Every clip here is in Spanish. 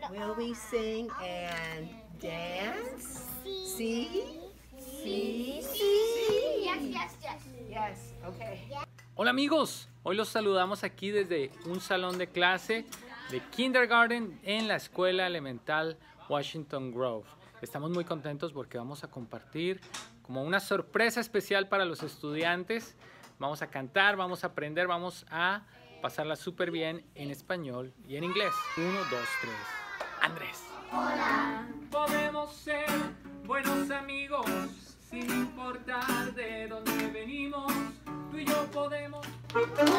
Will we sing and dance? Sí. Sí. Sí. Yes, okay. Hola amigos, hoy los saludamos aquí desde un salón de clase de kindergarten en la escuela elemental Washington Grove. Estamos muy contentos porque vamos a compartir como una sorpresa especial para los estudiantes. Vamos a cantar, vamos a aprender, vamos a pasarla súper bien en español y en inglés. 1, 2, 3. Andrés. Hola. Podemos ser buenos amigos sin importar de dónde venimos. Tú y yo podemos. 1, 2,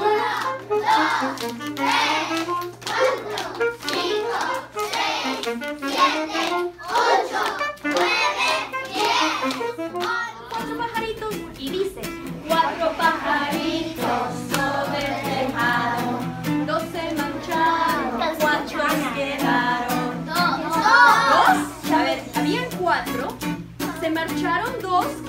3, 4, 5, 6, 7, 8, 9, 10. 4 pajaritos y dice: 4 pajaritos sobre el tejado, 2 se marcharon, 4 quedaron. 2. A ver, habían 4, se marcharon 2.